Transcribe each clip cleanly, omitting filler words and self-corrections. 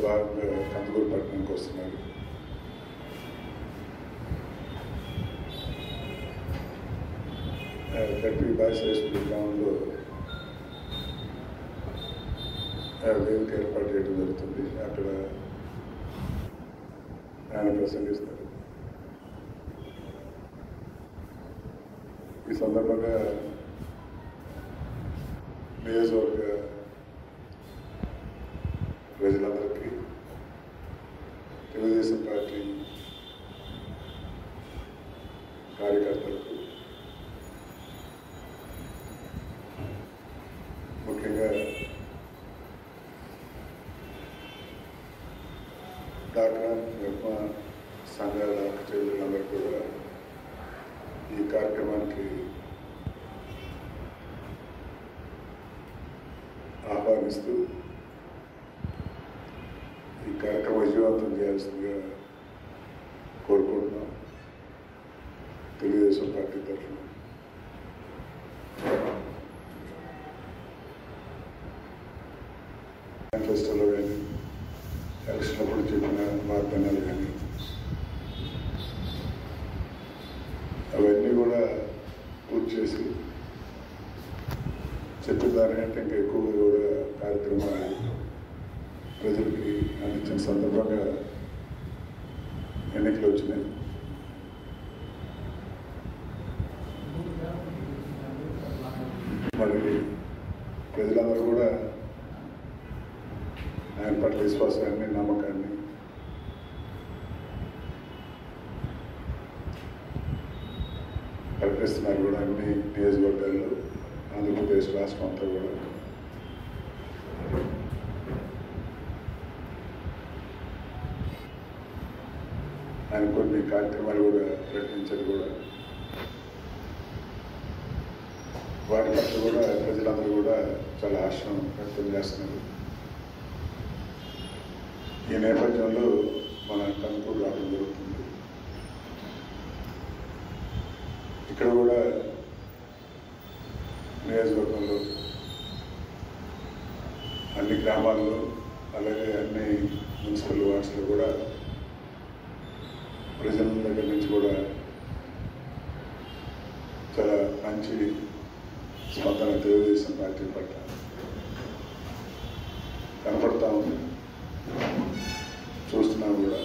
భాగంగా కందుకూరు పట్టణంకి వస్తున్నారు. కట్రి boys high school గ్రౌండ్లో వేదిక ఏర్పాటు చేయడం జరుగుతుంది. అక్కడ ఆయన ప్రసంగిస్తారు. ఈ సందర్భంగా నియోజకవర్గ ప్రజలందరికీ, తెలుగుదేశం పార్టీ కార్యకర్తలకు, ముఖ్యంగా డాక్రా నిర్మా సంఘాల చెల్లెలందరూ కూడా ఈ కార్యక్రమానికి ఆహ్వానిస్తూ ఈ కార్యక్రమం విజయవంతం చేయాల్సిందిగా కోరుకుంటున్నాం. తెలుగుదేశం పార్టీ తరఫున మేనిఫెస్టోలో కానీ, ఎలక్షన్ అప్పుడు చెప్పిన వాగ్దానాలు కానీ, అవన్నీ కూడా పూర్తి చేసి చెప్పిన దానికంటే ఇంకా ఎక్కువగా కూడా కార్యక్రమాలు ప్రజలకి అందించిన సందర్భంగా ఎన్నికలు వచ్చినాయి. మరి ప్రజలందరూ కూడా ఆయన పట్ల విశ్వాసాన్ని, నమ్మకాన్ని ప్రకటిస్తున్నారు కూడా అన్ని నియోజకవర్గాల్లో, ఆంధ్రప్రదేశ్ రాష్ట్రం అంతా కూడా. ఆయన కొన్ని కార్యక్రమాలు కూడా ప్రకటించారు కూడా. వాటి పట్ల కూడా ప్రజలందరూ కూడా చాలా హర్షం వ్యక్తం చేస్తున్నారు. ఈ నేపథ్యంలో మన కందుకూరు రావడం జరుగుతుంది. ఇక్కడ కూడా నియోజకవర్గంలో అన్ని గ్రామాల్లో, అలాగే అన్ని మున్సిపల్ వార్డ్స్లో కూడా ప్రజల దగ్గర నుంచి కూడా చాలా మంచి స్పందన తెలుగుదేశం పార్టీ పట్ల కనపడతా ఉంది, చూస్తున్నాం కూడా.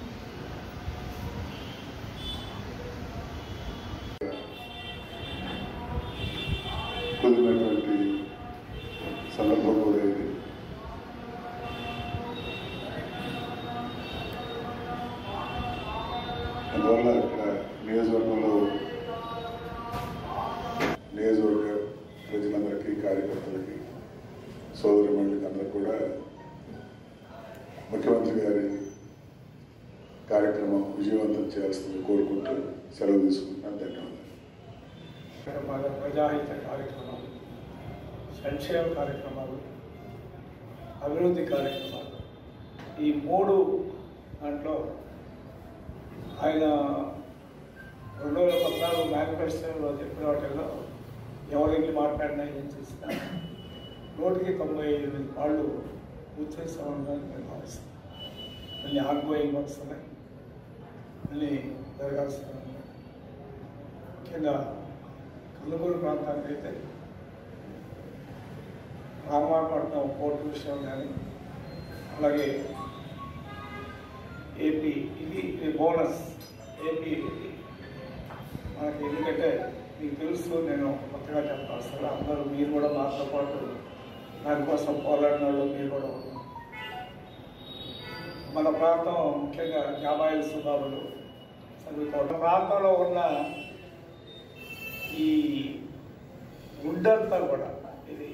కుదిరినటువంటి సందర్భం కూడా ఇది. అందువల్ల ఇక్కడ నియోజకవర్గంలో నియోజకవర్గ ప్రజలందరికీ, కార్యకర్తలకి, సోదరిమణులకి అందరూ కూడా ముఖ్యమంత్రి గారి కార్యక్రమం విజయవంతం చేయాల్సింది కోరుకుంటూ సెలవు తీసుకుంటున్నాను. ధన్యవాదాలు. ప్రజాహిత కార్యక్రమాలు, సంక్షేమ కార్యక్రమాలు, అభివృద్ధి కార్యక్రమాలు, ఈ మూడు దాంట్లో ఆయన 2014 మేనిఫెస్టోలో చెప్పిన వాటిల్లో ఎవరికి మాట్లాడినా ఏం చేసినా 198 వాళ్ళు పూర్తి చేస్తామని నేను భావిస్తాను. మళ్ళీ ఆన్గోయింగ్ వర్క్స్ ఉన్నాయి, మళ్ళీ జరగాల్సిన ముఖ్యంగా కందుకూరు ప్రాంతానికి అయితే రామాపట్నం పోర్టు విషయం కానీ, అలాగే ఏపీ ఇది బోనస్ ఏపీ మనకి. ఎందుకంటే మీకు తెలుసు, నేను కొత్తగా చెప్పాల్సిన అందరూ మీరు కూడా నాతో పాటు దానికోసం పోరాడిన వాళ్ళు మీరు కూడా ఉన్నారు. మన ప్రాంతం ముఖ్యంగా జాబాయిల సుబాబులు చదువుకోవడం, ప్రాంతంలో ఉన్న ఈ గుడ్డంతా కూడా ఇది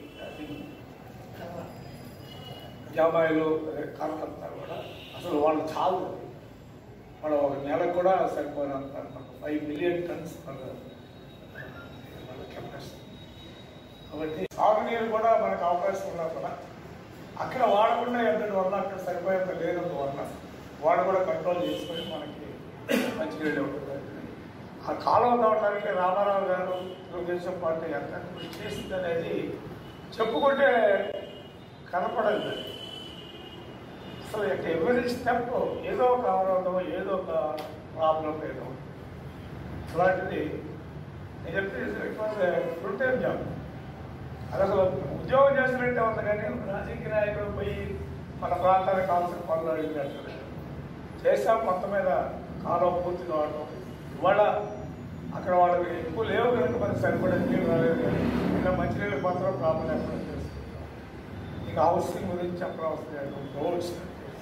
జాబాయిలు కాలంతా కూడా అసలు వాళ్ళు చాలు, వాళ్ళు ఒక నెలకు కూడా సరిపోయినంత 5 మిలియన్ టన్స్ వాళ్ళ కెపాసిటీ. కాబట్టి సాగునీరు కూడా మనకు అవకాశం ఉన్నా కూడా అక్కడ వాడకుండా ఎన్నటి వల్ల అక్కడ సరిపోయేంత లేనందువల్ల వాడు కూడా కంట్రోల్ చేసుకొని మనకి మంచినీళ్ళు ఉంటుంది. ఆ కాలువ తవ్వడానికి రామారావు గారు, తెలుగుదేశం పార్టీ ఎంత కృషి చేసింది అనేది చెప్పుకుంటే కనపడదు. సో ఎట్ ఎవరీ స్టెప్ ఏదో ఒక అవరోధం, ఏదో ఒక ప్రాబ్లం ఏదో అలాంటిది నేను చెప్తే it was full time job. అది అసలు ఉద్యోగం చేసినట్టే ఉంది, కానీ రాజకీయ నాయకుడు పోయి మన ప్రాంతానికి కావాల్సిన పనులు అడిగినట్టు చేసాం. మొత్తం మీద కాలం పూర్తి కావడం, ఇవాళ అక్కడ వాళ్ళకి ఎక్కువ లేవు కనుక మనకి సరిపడే నీళ్ళు రాలేదు. కానీ ఇంకా మంచినీళ్ళ మాత్రం ప్రాబ్లం ఏర్పడి చేస్తుంది. ఇంకా హౌసింగ్ గురించి చెప్పడం వస్తుంది, రోడ్స్,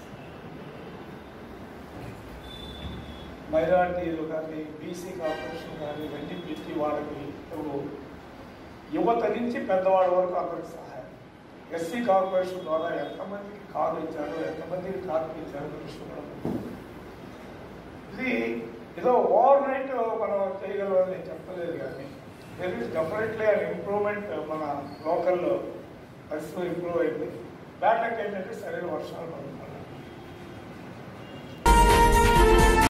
మైనారిటీలు కానీ బీసీ కార్పొరేషన్ కానీ ఇవన్నీ పెట్టి వాళ్ళకి యువత నుంచి పెద్దవాళ్ళ వరకు అందరికి సహాయం. ఎస్సీ కార్పొరేషన్ ద్వారా ఎంతమందికి కార్లు ఇచ్చారు, ఎంతమందికి కార్లు ఇచ్చారు విషయంలో ఇది ఏదో ఓవర్ నైట్ మనం చేయగలమని నేను చెప్పలేదు. కానీ there is definitely and improvement. మన లోకల్లో పరిస్థితి ఇంప్రూవ్ అయింది. బ్యాటక్ ఏంటంటే సరైన వర్షాలు